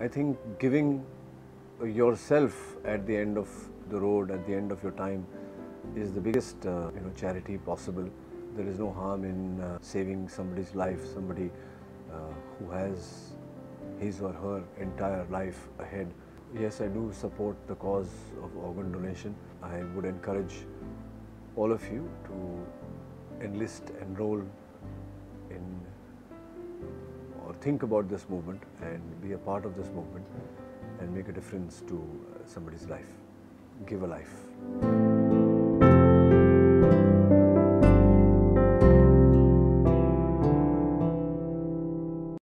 I think giving yourself at the end of the road, at the end of your time, is the biggest charity possible. There is no harm in saving somebody's life, somebody who has his or her entire life ahead. Yes, I do support the cause of organ donation. I would encourage all of you to enlist, enroll in or think about this movement and be a part of this movement and make a difference to somebody's life. Give a life.